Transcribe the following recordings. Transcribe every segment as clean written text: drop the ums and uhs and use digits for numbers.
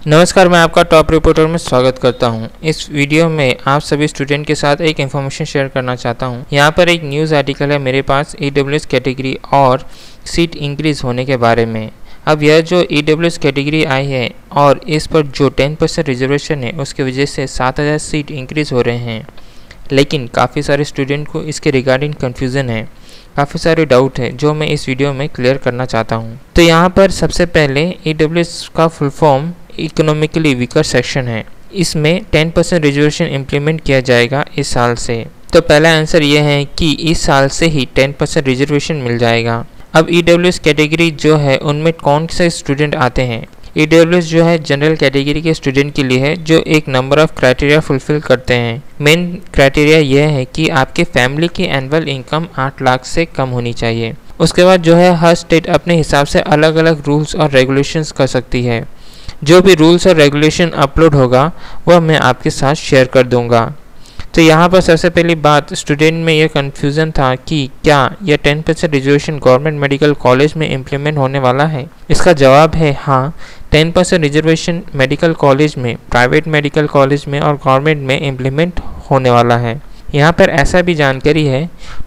नमस्कार, मैं आपका टॉप रिपोर्टर में स्वागत करता हूं। इस वीडियो में आप सभी स्टूडेंट के साथ एक इन्फॉर्मेशन शेयर करना चाहता हूं। यहां पर एक न्यूज़ आर्टिकल है मेरे पास EWS कैटेगरी और सीट इंक्रीज़ होने के बारे में। अब यह जो EWS कैटेगरी आई है और इस पर जो 10% रिजर्वेशन है उसकी वजह से 7000 सीट इंक्रीज़ हो रहे हैं, लेकिन काफ़ी सारे स्टूडेंट को इसके रिगार्डिंग कन्फ्यूज़न है, काफ़ी सारे डाउट है जो मैं इस वीडियो में क्लियर करना चाहता हूँ। तो यहाँ पर सबसे पहले EWS का full form economically weaker section है। इसमें 10% रिजर्वेशन इम्प्लीमेंट किया जाएगा इस साल से। तो पहला आंसर ये है कि इस साल से ही 10% रिजर्वेशन मिल जाएगा। अब EWS कैटेगरी जो है उनमें कौन से स्टूडेंट आते हैं? EWS जो है जनरल कैटेगरी के स्टूडेंट के लिए है जो एक नंबर ऑफ क्राइटेरिया फुलफिल करते हैं। मेन क्राइटेरिया यह है कि आपके फैमिली की एनुअल इनकम 8 लाख से कम होनी चाहिए। उसके बाद जो है हर स्टेट अपने हिसाब से अलग अलग रूल्स और रेगुलेशंस कर सकती है। जो भी रूल्स और रेगुलेशन अपलोड होगा वह मैं आपके साथ शेयर कर दूंगा। तो यहाँ पर सबसे पहली बात, स्टूडेंट में यह कन्फ्यूज़न था कि क्या यह 10% रिजर्वेशन गवर्नमेंट मेडिकल कॉलेज में इम्प्लीमेंट होने वाला है। इसका जवाब है हाँ, 10% रिजर्वेशन मेडिकल कॉलेज में, प्राइवेट मेडिकल कॉलेज में और गवर्नमेंट में इम्प्लीमेंट होने वाला है। यहाँ पर ऐसा भी जानकारी है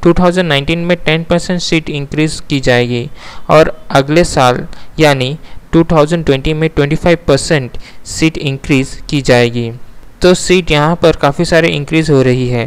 2019 में 10% सीट इंक्रीज़ की जाएगी और अगले साल यानी 2020 में 25% सीट इंक्रीज़ की जाएगी। तो सीट यहाँ पर काफ़ी सारे इंक्रीज़ हो रही है।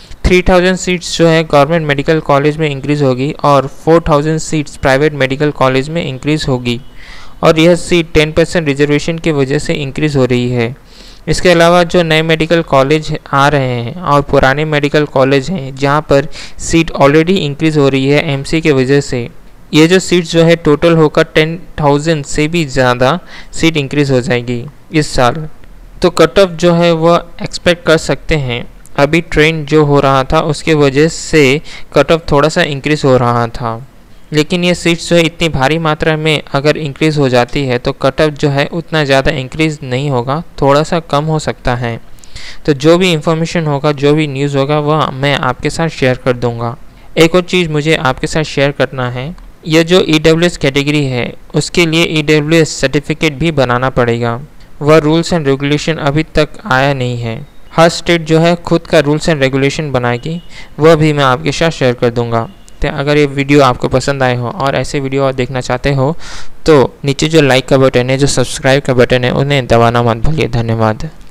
3000 सीट्स जो है गवर्नमेंट मेडिकल कॉलेज में इंक्रीज़ होगी और 4000 सीट्स प्राइवेट मेडिकल कॉलेज में इंक्रीज़ होगी और यह सीट 10% रिजर्वेशन की वजह से इंक्रीज़ हो रही है। इसके अलावा जो नए मेडिकल कॉलेज आ रहे हैं और पुराने मेडिकल कॉलेज हैं जहाँ पर सीट ऑलरेडी इंक्रीज़ हो रही है MC की वजह से, ये जो सीट्स जो है टोटल होकर 10,000 से भी ज़्यादा सीट इंक्रीज़ हो जाएगी इस साल। तो कट ऑफ जो है वह एक्सपेक्ट कर सकते हैं। अभी ट्रेंड जो हो रहा था उसके वजह से कट ऑफ थोड़ा सा इंक्रीज़ हो रहा था, लेकिन ये सीट्स जो है इतनी भारी मात्रा में अगर इंक्रीज़ हो जाती है तो कट ऑफ जो है उतना ज़्यादा इंक्रीज़ नहीं होगा, थोड़ा सा कम हो सकता है। तो जो भी इंफॉर्मेशन होगा, जो भी न्यूज़ होगा वह मैं आपके साथ शेयर कर दूँगा। एक और चीज़ मुझे आपके साथ शेयर करना है, यह जो EWS कैटेगरी है उसके लिए EWS सर्टिफिकेट भी बनाना पड़ेगा। वह रूल्स एंड रेगुलेशन अभी तक आया नहीं है। हर स्टेट जो है खुद का रूल्स एंड रेगुलेशन बनाएगी, वह भी मैं आपके साथ शेयर कर दूंगा। तो अगर ये वीडियो आपको पसंद आए हो और ऐसे वीडियो और देखना चाहते हो तो नीचे जो लाइक का बटन है, जो सब्सक्राइब का बटन है, उन्हें दबाना मत भूलिए। धन्यवाद।